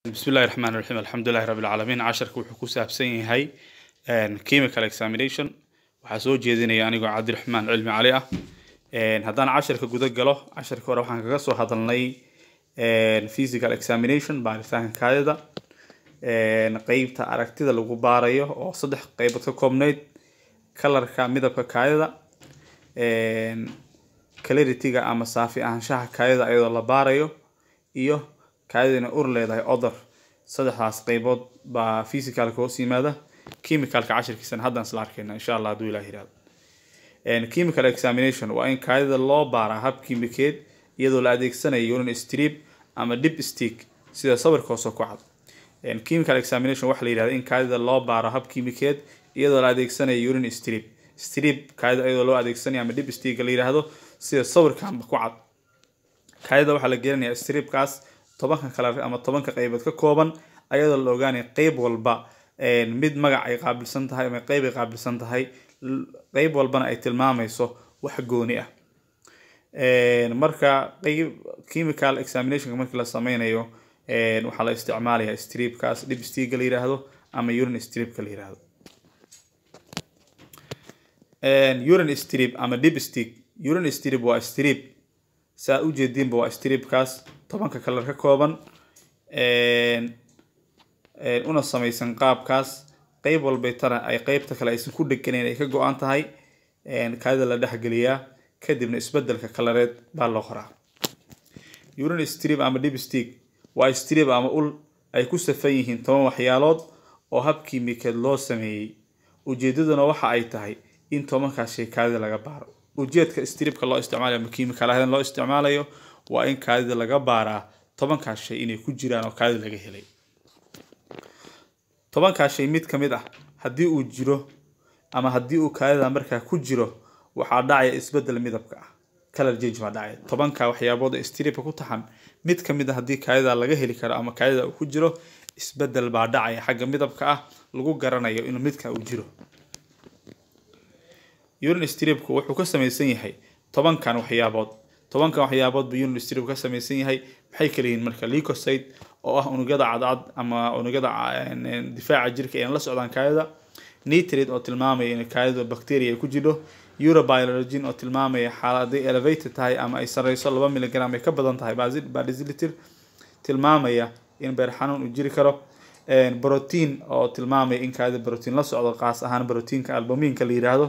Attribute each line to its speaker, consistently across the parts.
Speaker 1: بسم الله الرحمن الرحيم الحمد لله رب العالمين عشرك wuxuu ku saabsan yahay chemical examination waxa soo jeedinaya anigu Cabdi Raxmaan cilmi cali ah hadaan casharka guda galo casharka hore waxaan kaga soo hadalnay physical examination baaritaanka kaadida qaybta aragtida lagu baarayo oo saddex qaybood ka koobnayd colorka midabka kaadida clarity-ga ama saafi ahaanshaha kaadida iyadoo la baarayo iyo kaadina ur leedahay odor saddexdaas qaybood baa physical ka hoos yimaada chemical ka casharkiisana haddaan isla arkayna insha Allah haduu Ilaahay yiraahdo chemical examination waa in kaadida loo baara hab kiimikeed iyadoo la adeegsanayo urine strip ama dipstick sida sawirka hoos ku cad chemical examination waxa la yiraahdaa in kaadida loo baaro hab kiimikeed iyadoo la adeegsanayo urine strip kaadida iyadoo loo adeegsanayo ama dipstick la yiraahdo sida sawirkan ku cad kaadida waxa la gelinayaa stripkaas tobanka kala ama tobanka qaybood ka kooban ayadoo la ogaanay qayb walba mid magac ay qaabilsan tahay ama qayb ay qaabilsan tahay qayb walbana ay tilmaamayso wax gooni ah marka qayb chemical examination markii la sameeyo waxa la isticmaalayaa stripkaas dipstick la yiraahdo ama urine strip la yiraahdo urine strip ama dipstick urine strip waa strip saa u jeedinba waa stripkaas tobanka kala ka kooban una samaysan qaabkaas qayb walba tana ay qaybta kale aysan ku dhaganeen ay ka go'an tahay kaadida la dhaxgaliyaa kadibna isbedelka kalareed baa loo qoraa urine strip ama dipstick waa strip ama ul ay ku safan yihiin toban waxyaalood oo hab kiimikeed loo sameeyay ujeedaduna waxa ay tahay in tobankaas shay kaadida laga baaro ujeedka stripka loo isticmaalayo ama chemical ahaan loo isticmaalayo waa in kaadida laga baaraa tobankaas shay inay ku jiraan oo kaadida laga helay tobankaas shay mid kamid ah hadii uu jiro ama hadii uu kaadida markaa ku jiro waxa dhacaya isbedel midabka ah color change ma dhacay tobanka waxyaabood stripka ku taxan mid kamid ah hadii kaadida laga heli karo ama kaadida uu ku jiro isbedel baa dhacaya xagga midabka ah lagu garanayo in midka uu jiro urine stripku wuxuu ka samaysan yahay tobankan waxyaabood buu urine strip ka samaysan yahay maxay kala yihiin marka leukocyte oo ah unugyada cadcad ama unugyada difaaca jirka ee la socdaan kaadida nitrate oo tilmaamaya in kaadida bacteria ay ku jiro urobilinogen oo tilmaamaya xaaladda elevated tahay ama ay sareyso 2 mg ay ka badan tahay basilicity tilmaamaya in beer xanuun uu jiri karo protein oo tilmaamaya in kaadida protein la socdo qaas ahaan proteinka albuminka la yiraahdo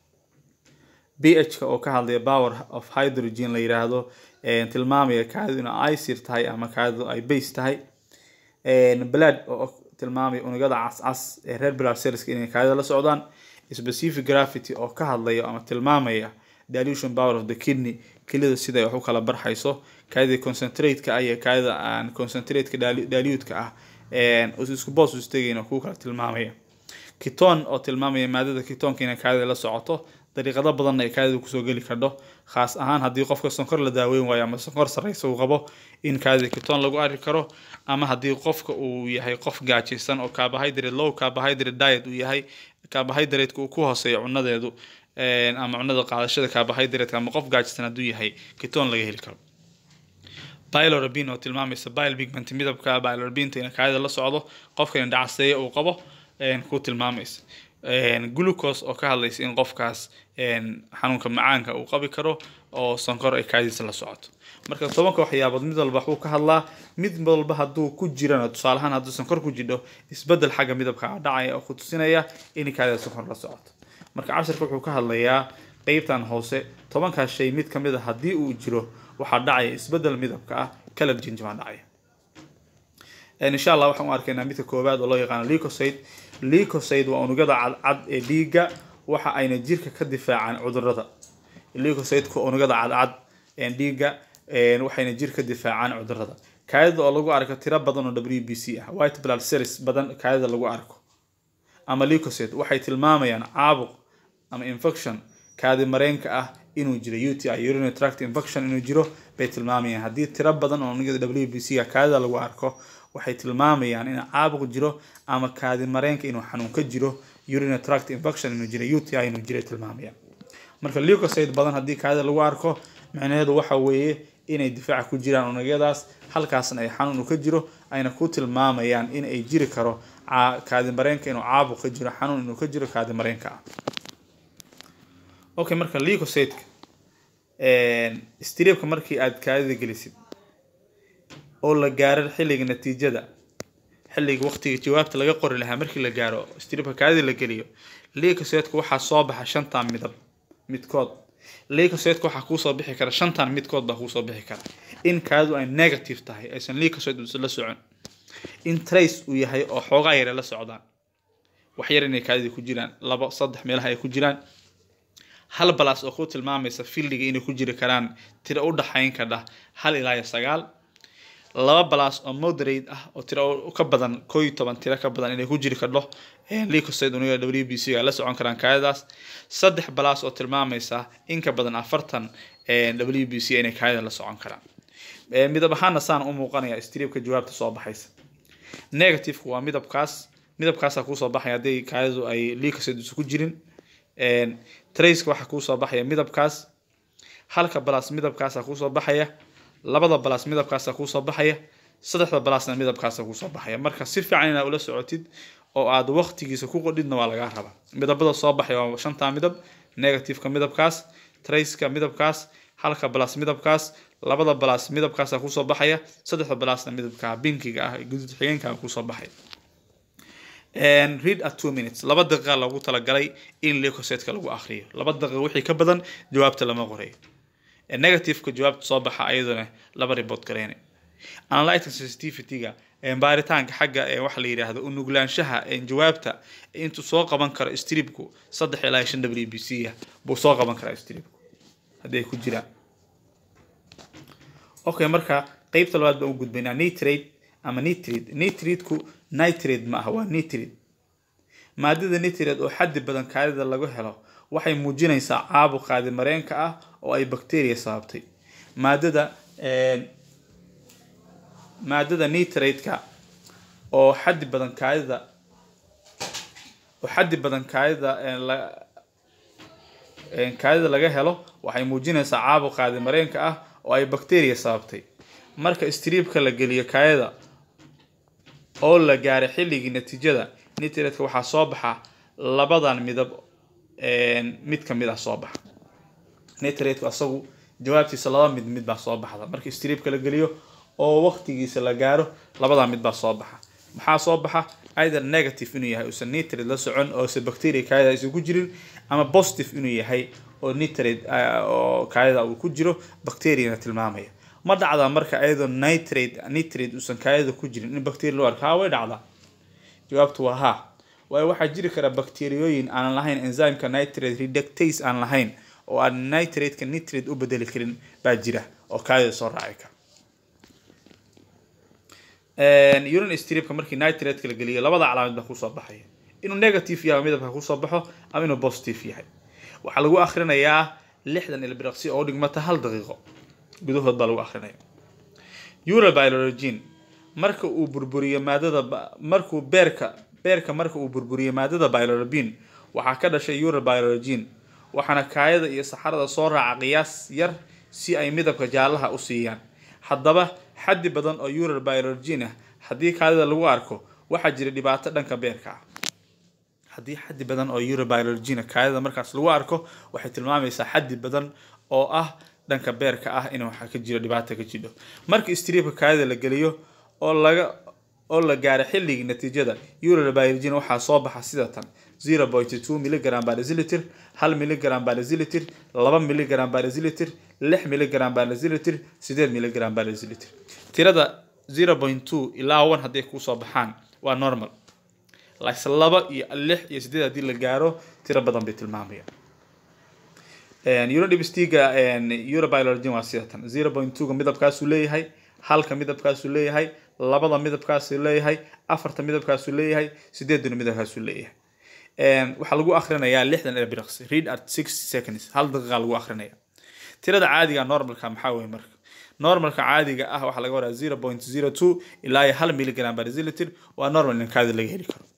Speaker 1: pH oo ka hadlaya power of hydrogen la yiraahdo tilmaamaya kaadidu in ay acid tahay ama kaadidu ay base tahay blood oo tilmaamaya unugyada cas ee red blood cells in kaadida la socdaan specific gravity oo ka hadlaya ama tilmaamaya dilution power of the kidney kelida sida ay wax u kala barxayso kaadida concentrate-ka ay kaadida aan concentrate-ka dilute-ka ah isku boos u istaagayna ku kala tilmaamaya ketone oo tilmaamaya maadada ketone-ka in kaadida la socoto dariiqada badan ay kaadida ku soo gali kardo khaas ahaan hadii qofka sonkor la daaweyn waayo ama sonkor sareyso uu qabo in kaadida ketone lagu arki karo ama hadii qofka uu yahay qof gaajaysan oo carbohydrate low carbohydrate diet uu yahay carbohydrate ku hooseeyo cunadeedu ama cunada qaadashada carbohydrate ama qof gaajaysan haduu yahay ketone laga heli karo bilirubin oo tilmaamaysa bile pigment midabka bilirubin in kaadida la socdo qofka in dhacaseeyo uu qabo ku tilmaamaysa glucose oo ka hadlaysa in qofkaas xanuunka macaanka uu qabi karo oo sonkor ay kaadida la socoto marka tobanka waxyaabood mid walba wuxuu ka hadlaa mid walba haduu ku jirana tusaalahan haduu sonkor ku jidho isbedel xagga midabka dhacaya oo ku tusinaya in kaadida sonkor la socoto marka casharka wuxuu ka hadlayaa qaybtan hoose tobankaas shay mid kamid ah hadii uu jiro waxa dhacaya isbedel midabka ah color change ma dhacaya insha Allah waxaan arkaynaa midka koobaad oo loo yaqaan leukocyte waa unugyada cadcad ee dhiiga waxa ayna jirka ka difaacaan cudurrada leukocyte-ku unugyada cadcad ee dhiiga waxayna jirka ka difaacaan cudurrada kaadida oo lagu arko tiro badan oo WBC ah white blood cells badan kaadida lagu arko ama leukocyte waxay tilmaamayaan caabuq ama infection kaadi mareenka ah inuu jiro UTI urinary tract infection inuu jiro bay tilmaamayaan hadii tiro badan oo unugyada WBC ah kaadida lagu arko waxay tilmaamayaan in caabuq jiro ama kaadi mareenka inuu xanuun ka jiro urinary tract infection inuu jiro UTI inuu jiro tilmaamayaan marka leukocyte badan hadii kaadida lagu arko macnaheedu waxa weeye inay difaaca ku jiraan unugyadaas halkaasna ay xanuun ka jiro ayna ku tilmaamayaan in ay jiri karo kaadi mareenka inuu caabuq ka jiro xanuun inuu ka jiro kaadi mareenka ah. Okay, marka leukocyte stripka markii aad kaadida gelisid oo la gaaro xilliga natiijada xilliga waqtiga jawaabta laga qori lahaa markii la gaaro stripka kaadida la geliyo leukocyte waxa soo baxa shantan midab midkood leukocyte waxa ku soo bixi kara shantan midkood baa ku soo bixi kara in kaadu ay negative tahay aysan leukocyte la socon in trace uu yahay oo xoogaa yar la socdaan wax yar inay kaadida ku jiraan 2-3 meelaha ay ku jiraan hal balas oo ku tilmaamaysa fiildiga inay ku jiri karaan tiro u dhaxayn kara 1 ilaa 9 laba balas oo moderate ah oo tiro ka badan 11 tiro ka badan inay ku jiri karto leukocyte unugyada WBC la socon karaan kaadidaas 3 balas oo tilmaamaysa in ka badan 40 WBC inay kaadida la socon karaan midab ahaan saan u muuqanaya stripka jawaabta soo baxaysa negative waa midabkaas ku soo baxaya haday kaadidu ay leukocyte ku jirin trace waxa ku soo baxaya midabkaas halka balas midabkaas ku soo baxaya labada balas midabkaas ku soo baxaya saddexda balasna midabkaas ku soo baxaya marka si fiican inaad ula socotid oo aad waqtigiisa ku qodidna waa laga rabaa midabada soo baxaya waa shanta midab negative ka midabkaas trace ka midabkaas halka balas midabkaas labada balas midabkaas ku soo baxaya saddexda balasna midabka pinkiga ah guduud xigeenka ku soo baxaya and read at 2 minutes laba daqiiqo lagu talagalay in leukocyte lagu akhriyo laba daqiiqo wixii ka badan jawaabta lama qorayo negative ka jawaabta soo baxa ayadana laba report gareene analytic sensitivity-ga baaritaanka xagga waxa la yiraahdo u nuglaanshaha jawaabta intu soo qaban karo stripku 3 ilaa 5 WBC buu soo qaban karaa stripku haday ku jiraan. Okay, marka qaybta labaad baan u gudbaynaa nitrate ama nitrate-ku nitrate ma aha waa nitrate maadada nitrate oo xaddi badan kaadida lagu helo waxay muujinaysaa caabuq kaadi mareenka ah oo ay bacteria sababtay maadada nitrate-ka oo xaddi badan kaadida laga helo waxay muujinaysaa caabuq kaadi mareenka ah oo ay bacteria sababtay marka stripka la geliyo kaadida oo la gaaro xilliga natiijada nitrate waxa soo baxa labadan midab mid kamid ah soo baxa nitrate asagu jawaabtiisa laba mid baa soo baxda marka stripka la geliyo oo waqtigiisa la gaaro labadan mid baa soo baxa maxaa soo baxa either negative inuu yahay oo nitrate la socon oo bacteria kaadida ay ku jirin ama positive inuu yahay oo nitrate oo kaadida uu ku jiro bacteria tilmaamaya ma dhacda marka ayadoo nitrate usan kaadida ku jirin in bacteria loo arkaa way dhacda jawaabtu waa ha waxa jiri kara bacteriooyin aan lahayn enzymeka nitrate reductase aan lahayn oo aan nitrate-ka nitrate u bedeli karin baa jira oo kaadida soo raaci kara urine stripka markii nitrate-ka la geliyo labada calaamad baa ku soo baxaya inuu negative yahay midabka ku soo baxo ama inuu positive yahay waxa lagu akhrinayaa 60 ilbiriqsi oo dhigmata 1 daqiiqo gudahood baa lagu akhrinayaa urobilinogen marka uu burburiyo maadada markuu beerka marka uu burburiyo maadada bilirubin waxa ka dhashay urobilinogen waxana kaayada iyo saxarada soo raaca qiyaas yar si ay midabka jaalaha u siiyaan haddaba xaddi badan oo urobilinogen haddii kaadida lagu arko waxa jira dhibaato dhanka beerka ah haddii xaddi badan oo urobilinogen kaadida markaas lagu arko waxay tilmaamaysaa xaddi badan oo ah dhanka beerka ah in waxa ka jiro dhibaato ka jiro marka stripka kaadida la geliyo oo la gaaro xilliga natiijada urobilinogen waxa soo baxa sida tan 0.2 mg per deciliter 1 mg per deciliter 2 mg per deciliter 6 mg per deciliter 8 mg per deciliter tirada 0.2 ilaa 1 haday ku soo baxaan waa normal laakiin 2 iyo 6 iyo 8 hadii la gaaro tiro badan bay tilmaamayaan urodibstiga urobilinogen waa sida tan 0.2 ga midabkaas uu leeyahay halka midabkaas uu leeyahay labada midabkaas uu leeyahay afarta midabkaas uu leeyahay 8 midabkaas uu leeyahay waxa lagu akhrinayaa 60 ilbiriqsi read at 6 seconds hal daqiiqo lagu akhrinayaa tirada caadiga normalka maxaa weey marka normalka caadiga ah waxa laga waraa 0.02 ilaa 1 mg per deciliter waa normal in kaadi laga heli karo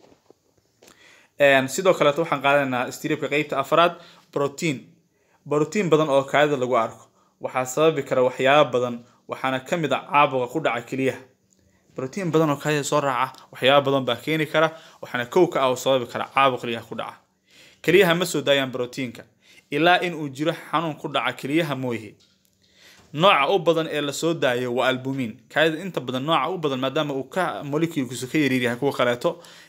Speaker 1: sidoo kale waxaan qaadanaynaa stripka qaybta afraad protein badan oo kaadida lagu arko waxaa sababi kara waxyaabo badan waxaana ka mid ah caabuqa ku dhaca keliyaha بروتين بدن oo kaadi soo raaca waxyaabo badan baa keeni kara waxaana kow ka ah oo sababi kara caabuq kaliyaha ku dhaca kaliyaha ma soo daayaan proteinka ilaa in uu jiro xanuun ku dhaca kaliyaha mooyee nooca u badan ee la soo daayo waa albumin kaadi inta badan nooca u badan maadaama uu ka moleculekiisu ka yaryar yahay kuwa kaleeto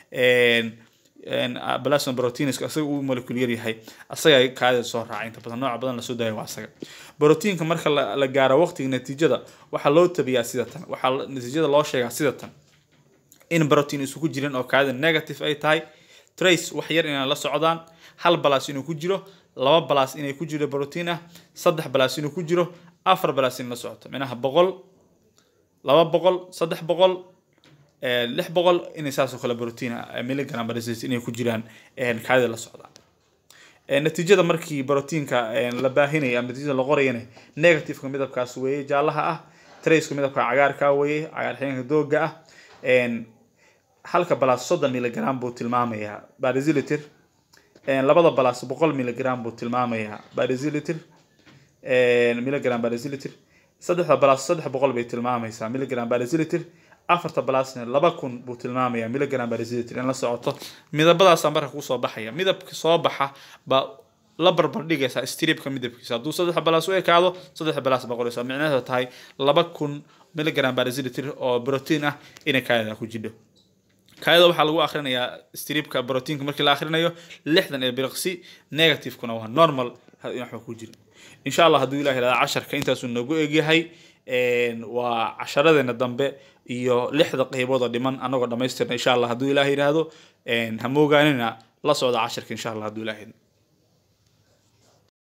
Speaker 1: plasma proteins asaga uu molecule yar yahay asaga kaadi soo raaca inta badan nooca badan la soo daayo waa asaga proteinka marka la gaaro waqtiga natiijada waxa loo tabiyaa sida tan waxa natiijada loo sheegaa sida tan in protein isugu jireen oo kaadi negative ay tahay trace wax yar inay la socdaan hal balas inuu ku jiro laba balas inay ku jiro protein ah saddex balas inuu ku jiro afar balas in la socoto macnaha 100 200 300 600 in isaas oo kala protein milligram basis inay ku jiraan kaadi la socdaan natiijada markii proteinka la baahinay ama natiijada la qorayna negative ka midabkaas weeye jaalaha ah trace ka midabka cagaarka weeye cagaar xigeenka dooga ah halka balas 30 milligram buu tilmaamayaa barizilitir labada balas 100 milligram buu tilmaamayaa barizilitir milligram barizilitir saddexda balas 300 bay tilmaamaysaa milligram barizilitir afarta balasna 2000 buu tilmaamayaa milligram barizilitir in la socoto midabadaas marka ku soo baxaya midabka soo baxa ba la barbar dhigaysa stripka midabkiisa haduu saddex balas u ekaado saddex balas boqoraysa macnaheedu tahay 2000 milligram barizilitir oo protein ah in kaada ku jidho kaada waxa lagu akhrinayaa stripka proteinka markii la akhrinayo 60 ee birqsi negative kuna waa normal waxa ku jiro insha Allah haduu ilaahay la 10ka intaas uu nagu eegyahay waa 10radeena dambe iyo 6 qaybood oo dhiman anagoo dhameystirna insha Allah haduu ilaahay yiraahdo ha moogaanina la socda 10ka insha Allah haduu ilaahay